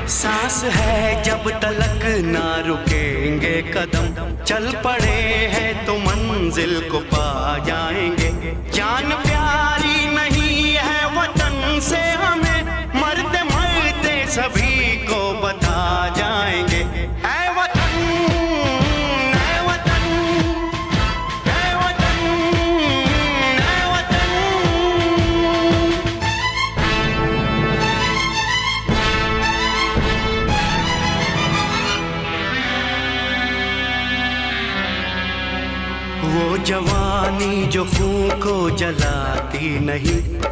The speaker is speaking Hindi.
सांस है जब तलक ना रुकेंगे कदम, चल पड़े हैं तो मंजिल को पा जाएंगे। जान प्यारी नहीं है वतन से हमें, मरते मरते सभी को बता जाएंगे। ऐ वतन, ऐ वतन, ऐ वतन, ऐ वतन। वो जवानी जो खून को जलाती नहीं,